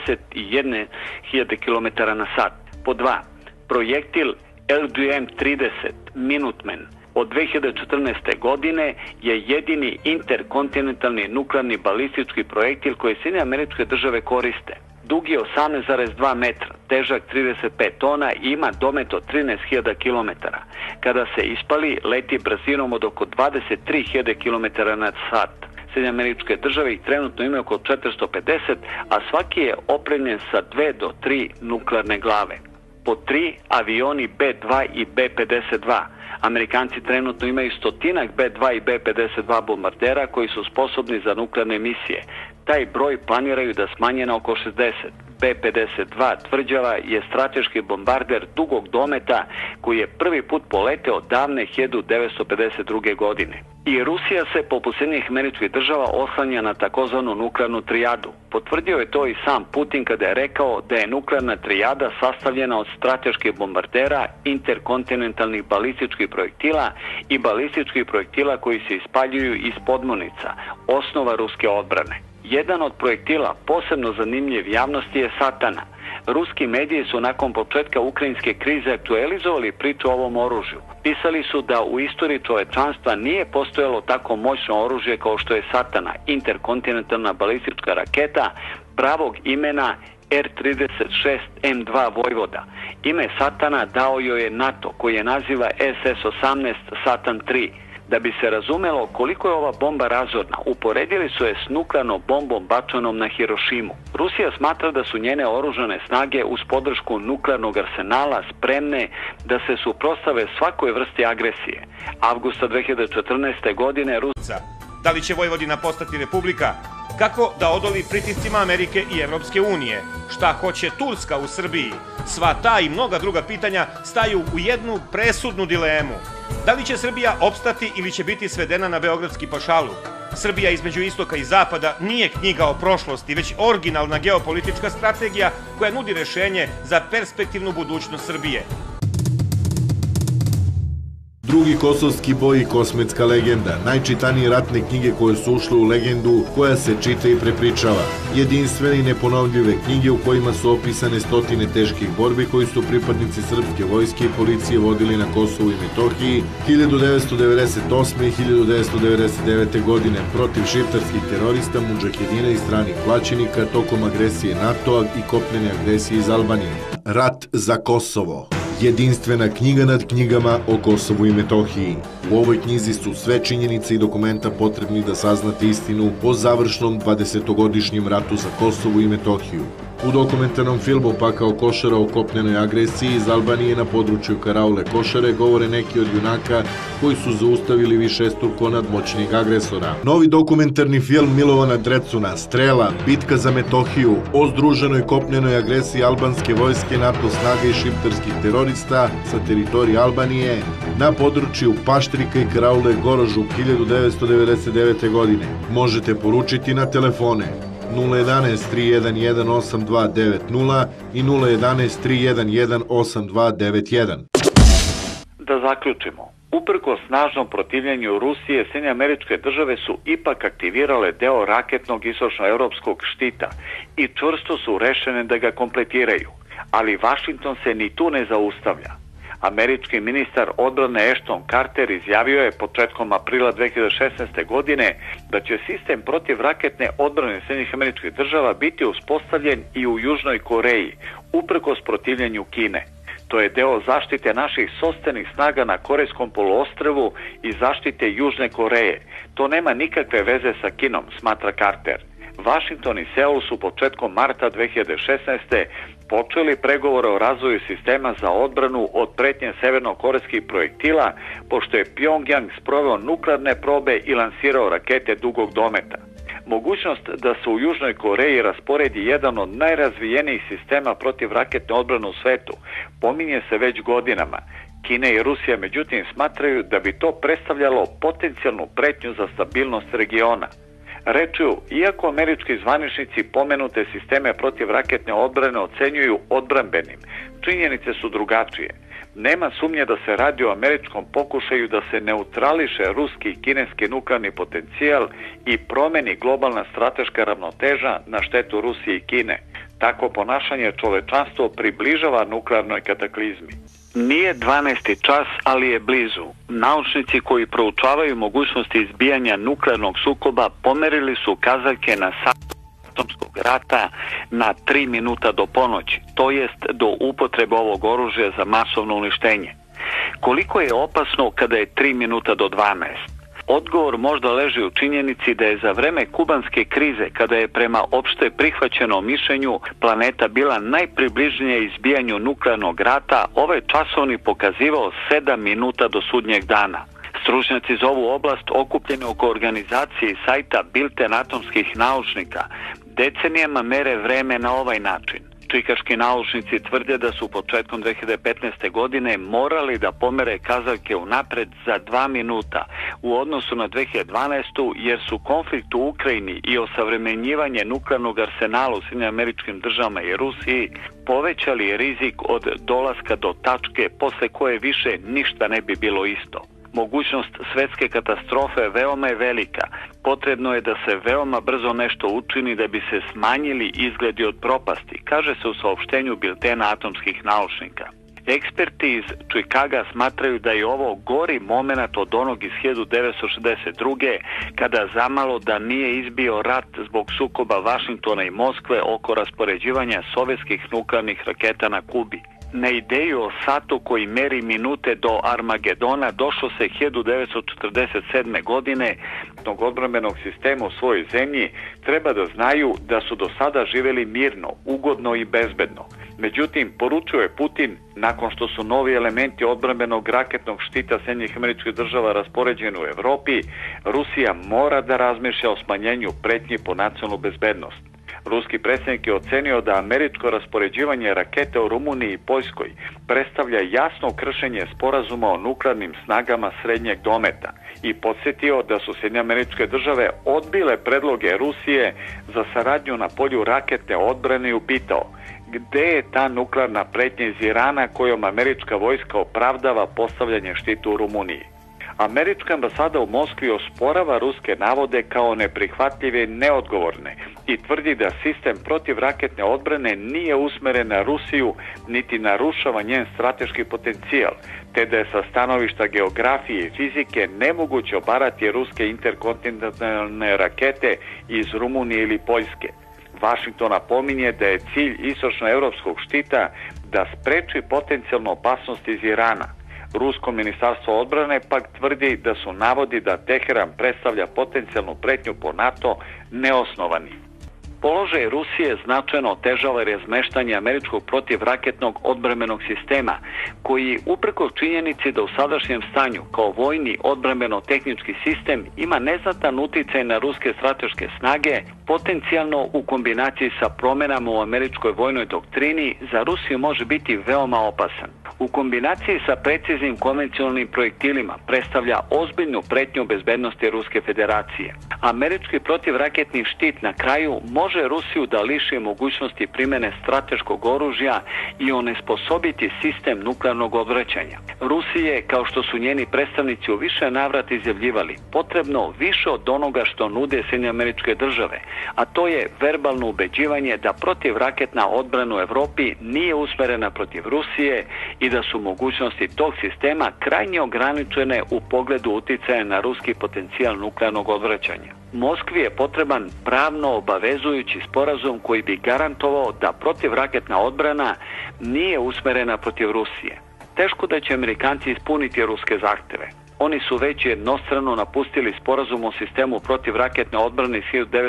Speaker 1: 21.000 km na sat. Pod 2. Projektil LGM-30 Minuteman od 2014. godine je jedini interkontinentalni nuklearni balistički projektil koji SAD koriste. Dug je 18,2 metra, težak 35 tona i ima domet od 13.000 km. Kada se ispali, leti brzinom od oko 23.000 km na sat. SAD ih trenutno imaju oko 450, a svaki je opremljen sa 2 do 3 nuklearne glave. Pod 3. Avioni B-2 i B-52. Amerikanci trenutno imaju stotinak B-2 i B-52 bombardera koji su sposobni za nuklearne misije. Taj broj planiraju da smanje na oko 60. B-52 tvrđava je strateški bombarder dugog dometa koji je prvi put poleteo davne 1952. godine. I Rusija se, poput SAD, oslanja na takozvanu nuklearnu trijadu. Potvrdio je to i sam Putin kada je rekao da je nuklearna trijada sastavljena od strateških bombardera, interkontinentalnih balističkih projektila i balističkih projektila koji se ispaljuju iz podmornica, osnova ruske odbrane. Jedan od projektila posebno zanimljiv javnosti je Satana. Ruski mediji su nakon početka ukrajinske krize aktualizovali priču o ovom oružju. Pisali su da u istoriji čovečanstva nije postojalo tako moćno oružje kao što je Satana, interkontinentalna balistička raketa, pravog imena R-36M2 Vojvoda. Ime Satana dao joj je NATO, koji je naziva SS-18 Satan 3. Da bi se razumelo koliko je ova bomba razorna, uporedili su je s nuklearnom bombom bačenom na Hirošimu. Rusija smatra da su njene oružane snage uz podršku nuklearnog arsenala spremne da se suprotstave svakoj vrsti agresije. Avgusta 2014. godine
Speaker 2: Da li će Vojvodina postati republika? Kako da odoli pritiscima Amerike i Evropske unije? Šta hoće Turska u Srbiji? Sva ta i mnoga druga pitanja staju u jednu presudnu dilemu. Da li će Srbija opstati ili će biti svedena na beogradski pašaluk? Srbija između istoka i zapada nije knjiga o prošlosti, već originalna geopolitička strategija koja nudi rešenje za perspektivnu budućnost Srbije.
Speaker 3: Drugi kosovski boj i kosmetska legenda, najčitanije ratne knjige koje su ušle u legendu koja se čita i prepričava. Jedinstvene i neponovljive knjige u kojima su opisane stotine teških borbi koji su pripadnici srpske vojske i policije vodili na Kosovu i Metohiji 1998. i 1999. godine protiv šiptarskih terorista, mudžahedina i stranih plaćenika tokom agresije NATO-a i kopnene agresije iz Albanije. Rat za Kosovo. Jedinstvena knjiga nad knjigama o Kosovu i Metohiji. U ovoj knjizi su sve činjenice i dokumenta potrebni da saznate istinu o završnom 20-godišnjem ratu za Kosovu i Metohiju. U dokumentarnom filmu Pakao Košara o kopnenoj agresiji iz Albanije na području Karaule Košare govore neki od junaka koji su zaustavili višestruko nadmoćnih agresora. Novi dokumentarni film Milovana Drecuna, Strela, bitka za Metohiju, o združenoj kopnenoj agresiji albanske vojske, NATO snaga i šiptarskih terorista sa teritorije Albanije na području Paštrika i Karaule Gorožu 1999. godine možete poručiti na telefone 011 311 8290 i 011 311 8291.
Speaker 1: Da zaključimo. Uprkos snažnom protivljenju Rusije, Sjedinjene Američke Države su ipak aktivirale deo raketnog istočnoevropskog štita i čvrsto su rešene da ga kompletiraju. Ali Vašington se ni tu ne zaustavlja. Američki ministar odbrane Ashton Carter izjavio je početkom aprila 2016. godine da će sistem protivraketne odbrane Sjedinjenih Američkih Država biti uspostavljen i u Južnoj Koreji, uprkos protivljenju Kine. To je deo zaštite naših sopstvenih snaga na Korejskom poluostrvu i zaštite Južne Koreje. To nema nikakve veze sa Kinom, smatra Carter. Vašington i Seul su početkom marta 2016. počeli pregovore o razvoju sistema za odbranu od pretnje severnokorejskih projektila, pošto je Pjongjang sproveo nuklearne probe i lansirao rakete dugog dometa. Mogućnost da se u Južnoj Koreji rasporedi jedan od najrazvijenijih sistema protivraketne odbrane u svetu pominje se već godinama. Kina i Rusija međutim smatraju da bi to predstavljalo potencijalnu pretnju za stabilnost regiona. Rečju, iako američki zvaničnici pomenute sisteme protivraketne odbrane ocenjuju odbrambenim, činjenice su drugačije. Nema sumnje da se radi o američkom pokušaju da se neutrališe ruski i kineski nuklearni potencijal i promeni globalna strateška ravnoteža na štetu Rusije i Kine. Tako ponašanje čovečanstvo približava nuklearnoj kataklizmi. Nije 12. čas, ali je blizu. Naučnici koji proučavaju mogućnosti izbijanja nuklearnog sukoba pomerili su kazaljke na atomskog rata na 3 minuta do ponoći, to jest do upotrebe ovog oružja za masovno uništenje. Koliko je opasno kada je 3 minuta do 12? Odgovor možda leži u činjenici da je za vreme kubanske krize, kada je prema opšte prihvaćenom mišljenju planeta bila najpribližnija izbijanju nuklearnog rata, ovaj časovni pokazivao 7 minuta do sudnjeg dana. Stručnjaci za ovu oblast okupljeni oko organizacije i sajta Bilten atomskih naučnika decenijama mere vreme na ovaj način. Čikaški naučnici tvrde da su početkom 2015. godine morali da pomere kazaljke unapred za 2 minuta u odnosu na 2012. jer su konflikt u Ukrajini i osavremenjivanje nuklearnog arsenala u Sjedinjenim Američkim Državama i Rusiji povećali rizik od dolaska do tačke posle koje više ništa ne bi bilo isto. Mogućnost svetske katastrofe veoma je velika. Potrebno je da se veoma brzo nešto učini da bi se smanjili izgledi od propasti, kaže se u saopštenju Biltena atomskih naučnika. Eksperti iz Čikaga smatraju da je ovo gori momenat od onog iz 1962. kada zamalo da nije izbio rat zbog sukoba Vašingtona i Moskve oko raspoređivanja sovjetskih nuklearnih raketa na Kubi. Na ideju o satu koji meri minute do Armagedona došlo se 1947. godine tog odbrambenog sistema u svojoj zemlji. Treba da znaju da su do sada živeli mirno, ugodno i bezbedno. Međutim, poručuje Putin, nakon što su novi elementi odbrambenog raketnog štita Sjedinjenih Američkih Država raspoređeni u Evropi, Rusija mora da razmišlja o smanjenju pretnji po nacionalnu bezbednost. Ruski predsjednik je ocenio da američko raspoređivanje rakete u Rumuniji i Poljskoj predstavlja jasno kršenje sporazuma o nuklearnim snagama srednjeg dometa i podsjetio da su Sjedinjene Američke Države odbile predloge Rusije za saradnju na polju raketne odbrane i upitao gde je ta nuklearna pretnja iz Irana kojom američka vojska opravdava postavljanje štita u Rumuniji. Američka ambasada u Moskvi osporava ruske navode kao neprihvatljive i neodgovorne i tvrdi da sistem protivraketne odbrane nije usmeren na Rusiju niti narušava njen strateški potencijal, te da je sa stanovišta geografije i fizike nemoguće obarati ruske interkontinentalne rakete iz Rumunije ili Poljske. Vašington napominje da je cilj istočnoevropskog štita da spreči potencijalnu opasnost iz Irana. Rusko ministarstvo odbrane pak tvrdi da su navodi da Teheran predstavlja potencijalnu pretnju po NATO neosnovani. Položaj Rusije značajno otežava razmeštanje američkog protivraketnog odbrambenog sistema, koji uprkos činjenici da u sadašnjem stanju kao vojni odbrambeno-tehnički sistem ima neznatan uticaj na ruske strateške snage, potencijalno u kombinaciji sa promenama u američkoj vojnoj doktrini za Rusiju može biti veoma opasan. U kombinaciji sa preciznim konvencionalnim projektilima predstavlja ozbiljnu pretnju bezbednosti Ruske federacije. Američki protivraketni štit na kraju može Rusiju da liši mogućnosti primene strateškog oružja i onesposobiti sistem nuklearnog odvraćanja. Rusiji je, kao što su njeni predstavnici u više navrata izjavljivali, potrebno više od onoga što nude Sjedinjene Američke Države, a to je verbalno ubeđivanje da protivraketna odbrana u Evropi nije usmerena protiv Rusije i da su mogućnosti tog sistema krajnje ograničene u pogledu uticaja na ruski potencijal nuklearnog odvraćanja. Moskvi je potreban pravno obavezujući sporazum koji bi garantovao da protivraketna odbrana nije usmerena protiv Rusije. Teško da će Amerikanci ispuniti ruske zahteve. Oni su već jednostrano napustili sporazum o sistemu protivraketne odbrane iz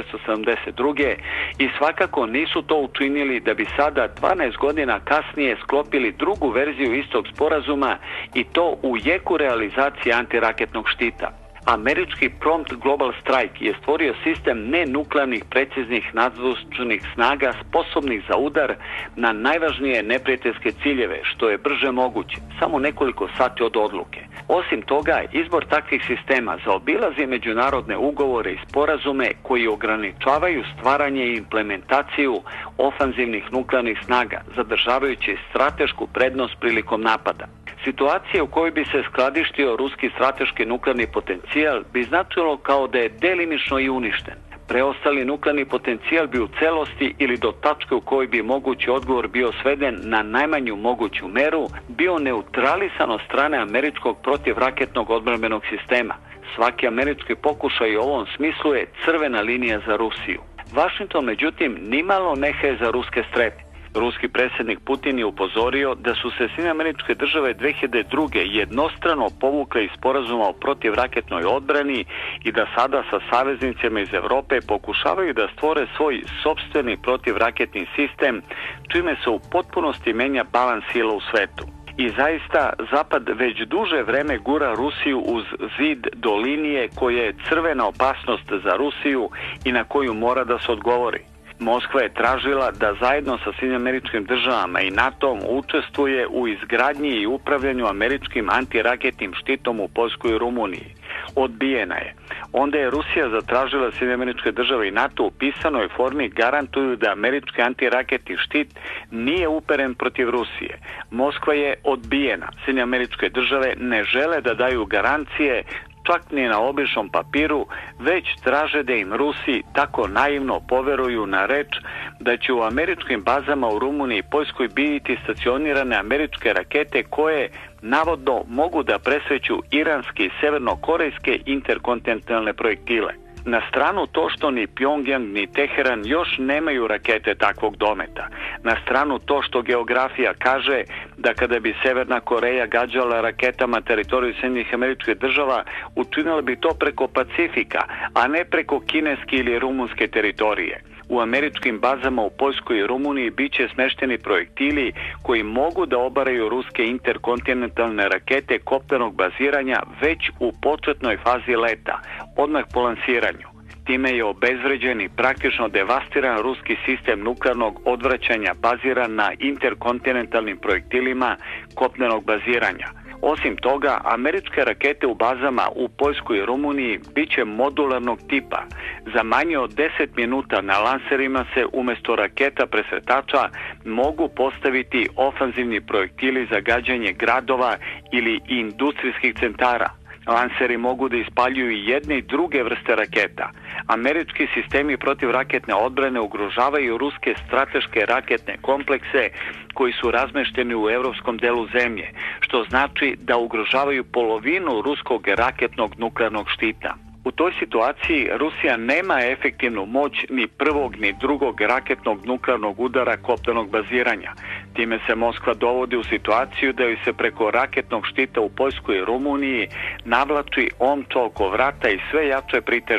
Speaker 1: 1972. i svakako nisu to učinili da bi sada 12 godina kasnije sklopili drugu verziju istog sporazuma i to u jeku realizacije antiraketnog štita. Američki Prompt Global Strike je stvorio sistem nenuklearnih preciznih nadzvučnih snaga sposobnih za udar na najvažnije neprijateljske ciljeve, što je brže moguće, samo nekoliko sati od odluke. Osim toga, izbor takvih sistema zaobilazi međunarodne ugovore i sporazume koji ograničavaju stvaranje i implementaciju ofanzivnih nuklearnih snaga, zadržavajući stratešku prednost prilikom napada. Situacija u kojoj bi se skladištio ruski strateški nuklearni potencijal bi značilo kao da je delimično i uništen. Preostali nuklearni potencijal bi u celosti ili do tačke u kojoj bi mogući odgovor bio sveden na najmanju moguću meru bio neutralisan od strane američkog protivraketnog odbrambenog sistema. Svaki američki pokušaj u ovom smislu je crvena linija za Rusiju. Vašington, međutim, nimalo ne haje za ruske strepe. Ruski predsjednik Putin je upozorio da su se Sjedinjene Američke Države 2002. jednostrano povukle iz sporazuma o protivraketnoj odbrani i da sada sa saveznicima iz Evrope pokušavaju da stvore svoj sopstveni protivraketni sistem, čime se u potpunosti menja balans sila u svetu. I zaista, Zapad već duže vreme gura Rusiju uz zid do linije koja je crvena opasnost za Rusiju i na koju mora da se odgovori. Moskva je tražila da zajedno sa Sjedinjenim Američkim Državama i NATO-om učestvuje u izgradnji i upravljanju američkim antiraketnim štitom u Poljskoj i Rumuniji. Odbijena je. Onda je Rusija zatražila Sjedinjene Američke Države i NATO u pisanoj formi garantuju da američki antiraketni štit nije uperen protiv Rusije. Moskva je odbijena. Sjedinjene Američke Države ne žele da daju garancije čak ni na običnom papiru, već traže da im Rusi tako naivno poveruju na reč da će u američkim bazama u Rumuniji i Poljskoj biti stacionirane američke rakete koje navodno mogu da presreću iranske i severnokorejske interkontinentalne projektile. Na stranu to što ni Pjongjang ni Teheran još nemaju rakete takvog dometa. Na stranu to što geografija kaže da kada bi Severna Koreja gađala raketama teritoriju Sjedinjenih Američkih Država, učinila bi to preko Pacifika, a ne preko kineske ili rumunske teritorije. U američkim bazama u Poljskoj i Rumuniji bit će smešteni projektili koji mogu da obaraju ruske interkontinentalne rakete kopnenog baziranja već u početnoj fazi leta, odmah po lansiranju. Time je obezvređen i praktično devastiran ruski sistem nuklearnog odvraćanja baziran na interkontinentalnim projektilima kopnenog baziranja. Osim toga, američke rakete u bazama u Poljskoj i Rumuniji bit će modularnog tipa. Za manje od 10 minuta na lanserima se umjesto raketa presretača mogu postaviti ofanzivni projektili za gađanje gradova ili industrijskih centara. Lanseri mogu da ispaljuju i jedne i druge vrste raketa. Američki sistemi protivraketne odbrane ugrožavaju ruske strateške raketne komplekse koji su razmešteni u evropskom delu zemlje, što znači da ugrožavaju polovinu ruskog raketnog nuklearnog štita. U toj situaciji Rusija nema efektivnu moć ni prvog ni drugog raketnog nuklearnog udara kopnenog baziranja. Time se Moskva dovodi u situaciju da joj se preko raketnog štita u Poljskoj i Rumuniji navlači omča oko vrata i sve jače priteže.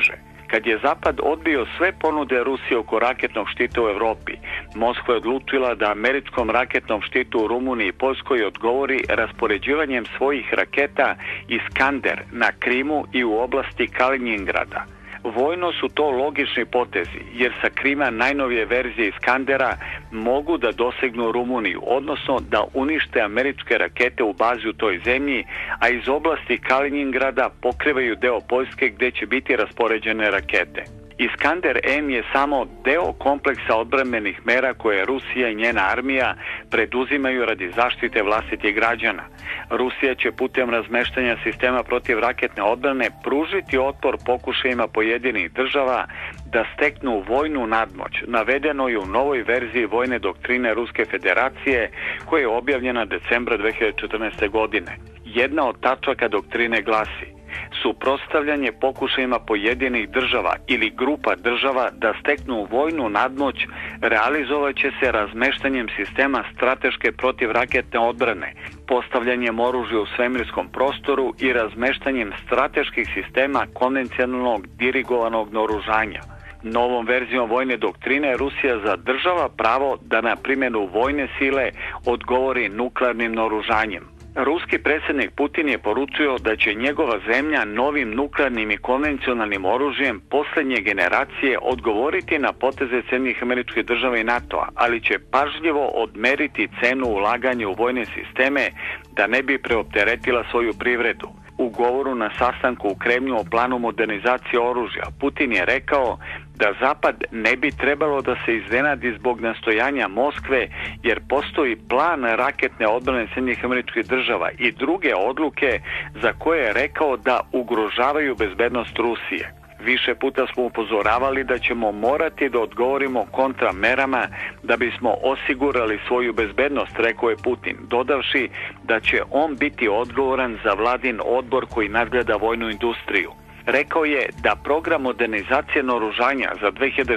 Speaker 1: Kad je Zapad odbio sve ponude Rusije oko raketnog štita u Evropi, Moskva je odlučila da američkom raketnom štitu u Rumuniji i Poljskoj odgovori raspoređivanjem svojih raketa Iskander na Krimu i u oblasti Kaliningrada. Vojno su to logični potezi, jer sa Krima najnovije verzije Iskandera mogu da dosegnu Rumuniju, odnosno da unište američke rakete u bazi u toj zemlji, a iz oblasti Kaliningrada pokrivaju deo Poljske gde će biti raspoređene rakete. Iskander M je samo deo kompleksa odbrambenih mera koje Rusija i njena armija preduzimaju radi zaštite vlastitih građana. Rusija će putem razmeštanja sistema protivraketne odbrane pružiti otpor pokušajima pojedinih država da steknu vojnu nadmoć. Navedeno je u novoj verziji vojne doktrine Ruske federacije koja je objavljena decembra 2014. godine. Jedna od tačaka doktrine glasi: suprotstavljanje pokušajima pojedinih država ili grupa država da steknu vojnu nadmoć realizovat će se razmeštanjem sistema strateške protivraketne odbrane, postavljanjem oružja u svemirskom prostoru i razmeštanjem strateških sistema konvencionalnog dirigovanog naoružanja. Novom verzijom vojne doktrine Rusija zadržava pravo da na primjenu vojne sile odgovori nuklearnim naoružanjem. Ruski predsjednik Putin je poručio da će njegova zemlja novim nuklearnim i konvencionalnim oružjem posljednje generacije odgovoriti na poteze Sjedinjenih Američkih Država i NATO-a, ali će pažljivo odmeriti cenu ulaganja u vojne sisteme da ne bi preopteretila svoju privredu. U govoru na sastanku u Kremlju o planu modernizacije oružja, Putin je rekao da Zapad ne bi trebalo da se iznenadi zbog nastojanja Moskve, jer postoji plan raketne odbrane Sjedinjenih Američkih Država i druge odluke za koje je rekao da ugrožavaju bezbednost Rusije. Više puta smo upozoravali da ćemo morati da odgovorimo kontramerama da bismo osigurali svoju bezbednost, rekao je Putin, dodavši da će on biti odgovoran za vladin odbor koji nadgleda vojnu industriju. Rekao je da program modernizacije naoružanja za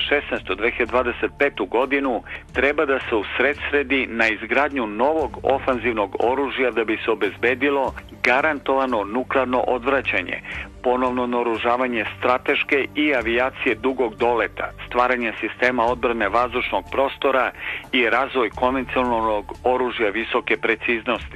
Speaker 1: 2016-2025. godinu treba da se usredsredi na izgradnju novog ofanzivnog oružja da bi se obezbedilo garantovano nuklearno odvraćanje, ponovno naoružavanje strateške i avijacije dugog doleta, stvaranje sistema odbrane vazdušnog prostora i razvoj konvencionalnog oružja visoke preciznosti.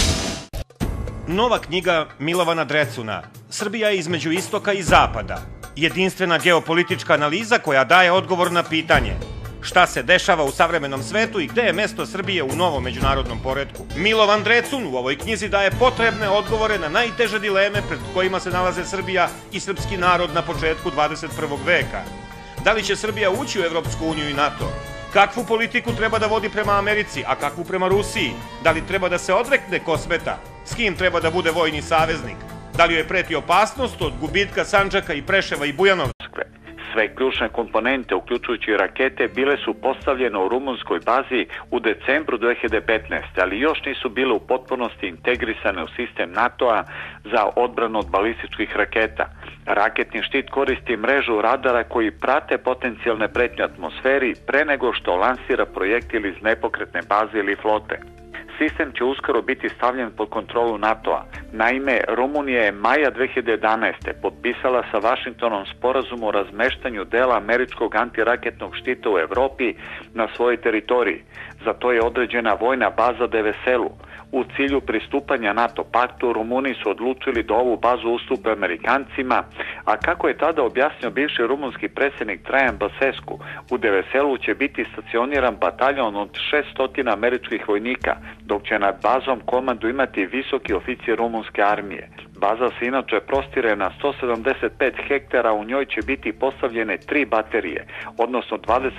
Speaker 2: Nova knjiga Milovana Drecuna Srbija je između istoka i zapada. Jedinstvena geopolitička analiza koja daje odgovor na pitanje šta se dešava u savremenom svetu i gde je mesto Srbije u novom međunarodnom poretku. Milovan Drecun u ovoj knjizi daje potrebne odgovore na najteže dileme pred kojima se nalaze Srbija i srpski narod na početku 21. veka. Da li će Srbija ući u Evropsku uniju i NATO? Kakvu politiku treba da vodi prema Americi, a kakvu prema Rusiji? Da li treba da se odrekne Kosmeta? S kim treba da bude vojni saveznik? Da li joj preti opasnost od gubitka Sandžaka i Preševa i Bujanovca?
Speaker 1: Sve ključne komponente, uključujući rakete, bile su postavljene u rumunskoj bazi u decembru 2015. ali još nisu bile u potpunosti integrisane u sistem NATO-a za odbranu od balističkih raketa. Raketni štit koristi mrežu radara koji prate potencijalne pretnje atmosferi pre nego što lansira projektil iz nepokretne baze ili flote. Sistem će uskoro biti stavljen pod kontrolu NATO-a. Naime, Rumunija je maja 2011. potpisala sa Vašingtonom sporazum o razmeštanju dela američkog antiraketnog štita u Evropi na svojoj teritoriji. Za to je određena vojna baza de Veselu. U cilju pristupanja NATO paktu, Rumuni su odlučili da ovu bazu ustupe Amerikancima, a kako je tada objasnio bivši rumunski predsjednik Traian Băsescu, u de Veselu će biti stacioniran bataljon od 600 američkih vojnika, dok će nad bazom komandu imati visoki oficir rumunske armije. Baza se inače prostire na 175 hektara, u njoj će biti postavljene 3 baterije, odnosno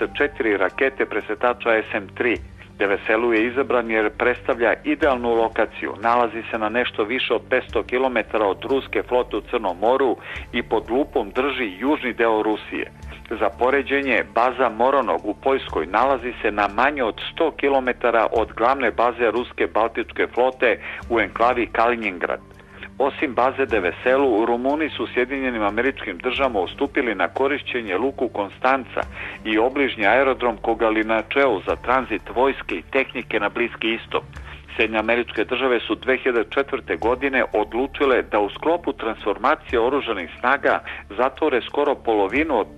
Speaker 1: 24 rakete presretača SM-3. De Veselu je izabran jer predstavlja idealnu lokaciju. Nalazi se na nešto više od 500 km od ruske flote u Crnom moru i pod lupom drži južni deo Rusije. Za poređenje, baza Moronov u Poljskoj nalazi se na manje od 100 km od glavne baze ruske baltičke flote u enklavi Kaliningrad. Osim baze de Veselu, Rumuni su Sjedinjenim Američkim Državama ustupili na korišćenje luku Konstanca i obližnji aerodrom Kogalinačeu za tranzit vojske i tehnike na Bliski istok. Sjedinjene Američke Države su 2004. godine odlučile da u sklopu transformacije oružanih snaga zatvore skoro polovinu od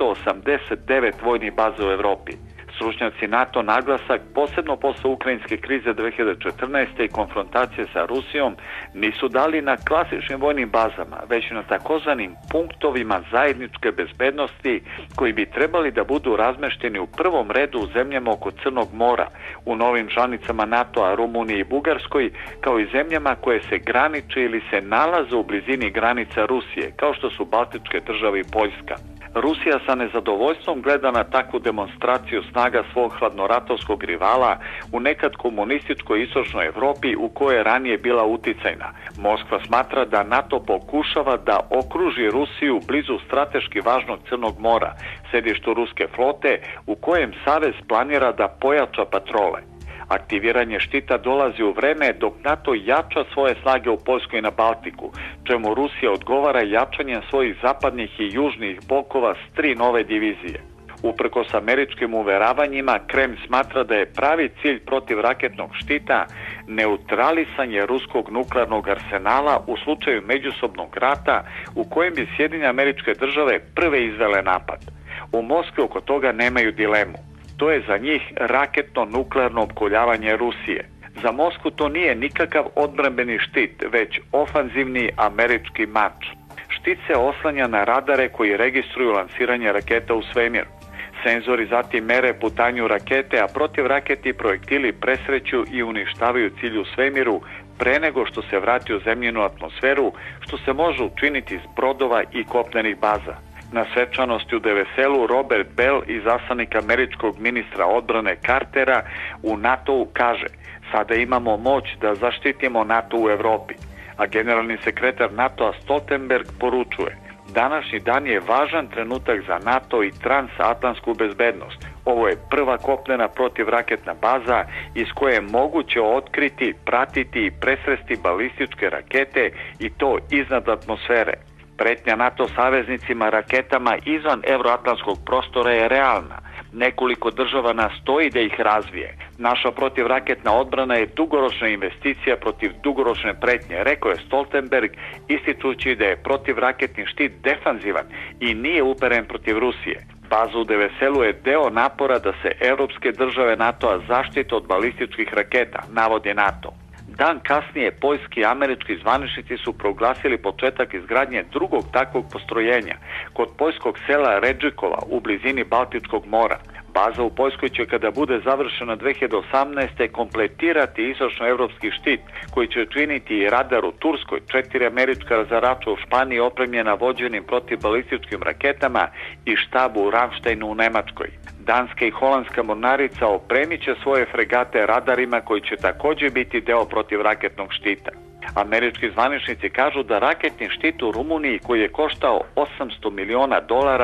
Speaker 1: 589 vojnih baza u Evropi. Stručnjaci NATO naglasak, posebno posle ukrajinske krize 2014. i konfrontacije sa Rusijom, nisu dali na klasičnim vojnim bazama, već na takozvanim punktovima zajedničke bezbednosti koji bi trebali da budu razmešteni u prvom redu u zemljama oko Crnog mora, u novim članicama NATO-a, Rumuniji i Bugarskoj, kao i zemljama koje se graniče ili se nalaze u blizini granica Rusije, kao što su Baltičke države i Poljska. Rusija sa nezadovoljstvom gleda na takvu demonstraciju snaga svog hladnoratovskog rivala u nekad komunističkoj istočnoj Evropi u kojoj je ranije bila uticajna. Moskva smatra da NATO pokušava da okruži Rusiju blizu strateški važnog Crnog mora, sedištu ruske flote, u kojem savez planira da pojača patrole. Aktiviranje štita dolazi u vreme dok NATO jača svoje snage u Poljskoj i na Baltiku, čemu Rusija odgovara jačanjem svojih zapadnih i južnih bokova s 3 nove divizije. Uprkos američkim uveravanjima, Kremlj smatra da je pravi cilj protivraketnog štita neutralisanje ruskog nuklearnog arsenala u slučaju međusobnog rata u kojem bi Sjedinjene Američke Države prve izvele napad. U Moskvi oko toga nemaju dilemu. To je za njih raketno-nuklearno opkoljavanje Rusije. Za Moskvu to nije nikakav odbrambeni štit, već ofanzivni američki mač. Štit se oslanja na radare koji registruju lansiranje raketa u svemir. Senzori zatim mere putanju rakete, a protivraketni projektili presreću i uništavaju cilj u svemiru pre nego što se vrati u zemljinu atmosferu, što se može učiniti s brodova i kopnenih baza. Na svečanosti u Deveselu Robert Bell, izaslanik američkog ministra odbrane Cartera u NATO-u, kaže: sada imamo moć da zaštitimo NATO u Evropi. A generalni sekretar NATO-a Stoltenberg poručuje: današnji dan je važan trenutak za NATO i transatlantsku bezbednost. Ovo je prva kopnena protivraketna baza iz koje je moguće otkriti, pratiti i presresti balističke rakete i to iznad atmosfere. Pretnja NATO saveznicima raketama izvan evroatlantskog prostora je realna. Nekoliko država nastoji da ih razvije. Naša protivraketna odbrana je dugoročna investicija protiv dugoročne pretnje, rekao je Stoltenberg, ističući da je protivraketni štit defanzivan i nije uperen protiv Rusije. Baza u Deveselu je deo napora da se evropske države NATO-a zaštite od balističkih raketa, navodi NATO. Dan kasnije poljski i američki zvaničnici su proglasili početak izgradnje drugog takvog postrojenja kod poljskog sela Redžikova u blizini Baltičkog mora. Baza u Poljskoj će, kada bude završena 2018. kompletirati istočnoevropski štit koji će činiti i radar u Turskoj, 4 američka razarača u Španiji opremljena vođenim protivbalističkim raketama i štab u Ramštajnu u Nemačkoj. Danska i holandska mornarica opremit će svoje fregate radarima koji će također biti deo protivraketnog štita. Američki zvaničnici kažu da raketni štit u Rumuniji, koji je koštao $800 miliona,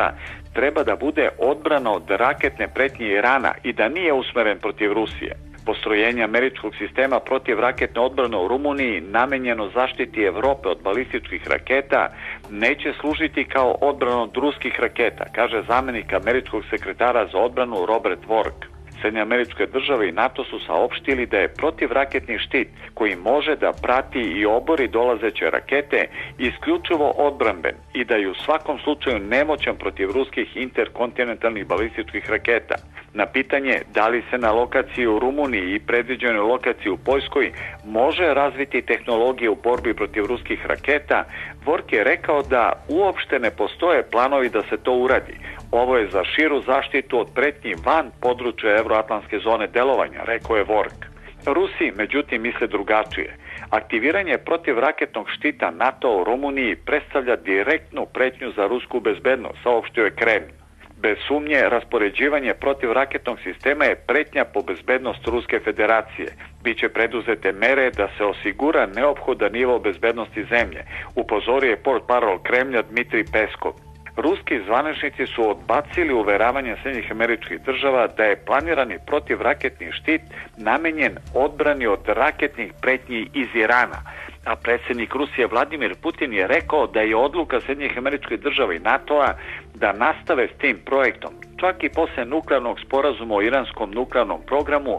Speaker 1: treba da bude odbrana od raketne pretnje Irana i da nije usmeren protiv Rusije. Postrojenje američkog sistema protivraketne odbrane u Rumuniji, namenjeno zaštiti Evrope od balističkih raketa, neće služiti kao odbrana od ruskih raketa, kaže zamenik američkog sekretara za odbranu Robert Work. Sjedinjene Američke Države i NATO su saopštili da je protivraketni štit koji može da prati i obori dolazeće rakete isključivo odbramben i da je u svakom slučaju nemoćan protiv ruskih interkontinentalnih balističkih raketa. Na pitanje da li se na lokaciji u Rumuniji i predviđenoj lokaciji u Poljskoj može razviti tehnologije u borbi protiv ruskih raketa, Work je rekao da uopšte ne postoje planovi da se to uradi. Ovo je za širu zaštitu od pretnji van područja evroatlantske zone delovanja, rekao je Work. Rusi, međutim, misle drugačije. Aktiviranje protivraketnog štita NATO u Rumuniji predstavlja direktnu pretnju za rusku bezbednost, saopštio je Kremlj. Bez sumnje, raspoređivanje protivraketnog sistema je pretnja po bezbednost Ruske federacije. Biće preduzete mere da se osigura neophodan nivo bezbednosti zemlje, upozorio je portparol Kremlja Dmitrij Peskov. Ruski zvaničnici su odbacili uveravanje Sjedinjenih Američkih Država da je planirani protivraketni štit namenjen odbrani od raketnih pretnji iz Irana, a predsjednik Rusije Vladimir Putin je rekao da je odluka Sjedinjenih Američkih Država i NATO-a da nastave s tim projektom, čak i posle nuklearnog sporazuma o iranskom nuklearnom programu,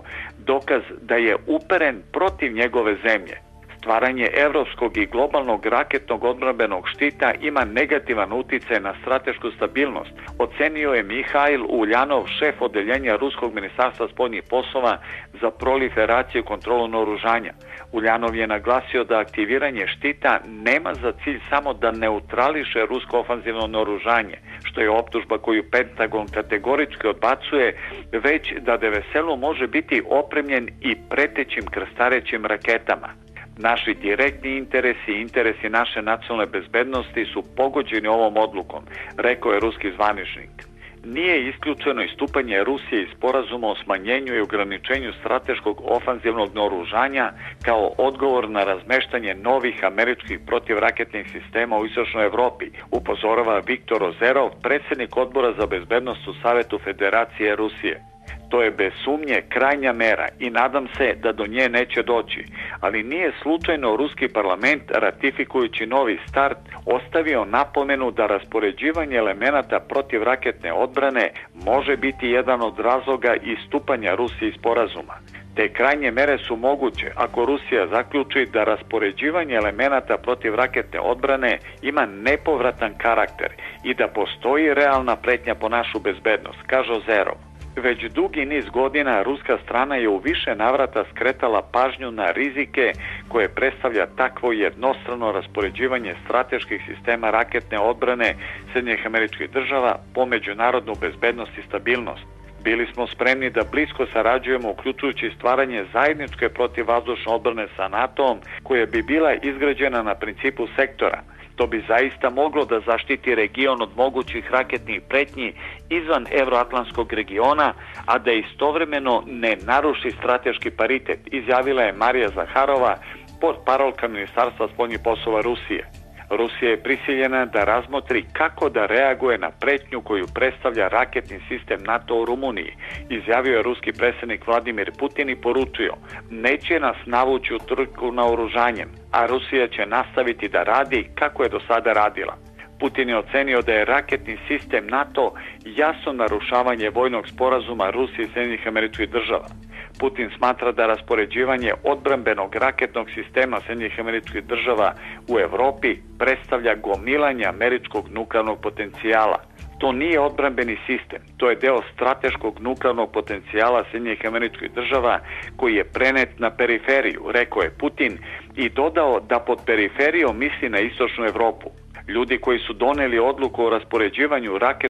Speaker 1: dokaz da je uperen protiv njegove zemlje. Stvaranje evropskog i globalnog raketnog odbrambenog štita ima negativan uticaj na stratešku stabilnost, ocenio je Mihajl Uljanov, šef odeljenja Ruskog ministarstva spoljnih poslova za proliferaciju i kontrolu naoružanja. Uljanov je naglasio da aktiviranje štita nema za cilj samo da neutrališe rusko ofanzivno naoružanje, što je optužba koju Pentagon kategorički odbacuje, već da Deveselu može biti opremljen i pretećim krstarećim raketama. Naši direktni interesi i interesi naše nacionalne bezbednosti su pogođeni ovom odlukom, rekao je ruski zvaničnik. Nije isključeno istupanje Rusije iz sporazuma o smanjenju i ograničenju strateškog ofanzivnog naoružanja kao odgovor na razmeštanje novih američkih protivraketnih sistema u istočnoj Evropi, upozorava Viktor Ozerov, predsjednik odbora za bezbednost u Savetu Federacije Rusije. To je bez sumnje krajnja mera i nadam se da do nje neće doći, ali nije slučajno ruski parlament, ratifikujući novi start, ostavio napomenu da raspoređivanje elemenata protivraketne odbrane može biti jedan od razloga istupanja Rusije iz sporazuma. Te krajnje mere su moguće ako Rusija zaključi da raspoređivanje elemenata protivraketne odbrane ima nepovratan karakter i da postoji realna pretnja po našu bezbednost, kaže Ozerov. Već dugi niz godina ruska strana je u više navrata skretala pažnju na rizike koje predstavlja takvo jednostrano raspoređivanje strateških sistema raketne odbrane Sjedinjenih Američkih Država po međunarodnu bezbednost i stabilnost. Bili smo spremni da blisko sarađujemo, uključujući stvaranje zajedničke protivvazdušne odbrane sa NATO-om, koja bi bila izgrađena na principu sektora. To bi zaista moglo da zaštiti region od mogućih raketnih pretnji izvan evroatlantskog regiona, a da istovremeno ne naruši strateški paritet, izjavila je Marija Zaharova, portparolka Ministarstva spoljnih poslova Rusije. Rusija je prisiljena da razmotri kako da reaguje na pretnju koju predstavlja raketni sistem NATO u Rumuniji, izjavio je ruski predsjednik Vladimir Putin i poručio: neće nas navući u trku naoružanjem, a Rusija će nastaviti da radi kako je do sada radila. Putin je ocenio da je raketni sistem NATO jasno narušavanje vojnog sporazuma Rusije i Sjedinjenih Američkih Država. Putin smatra da raspoređivanje odbrambenog raketnog sistema Sjedinjenih Američkih Država u Evropi predstavlja gomilanje američkog nuklearnog potencijala. To nije odbrambeni sistem, to je deo strateškog nuklearnog potencijala Sjedinjenih Američkih Država koji je prenet na periferiju, rekao je Putin i dodao da pod periferijom misli na istočnu Evropu. Ljudi koji su doneli odluku o raspoređivanju raketnog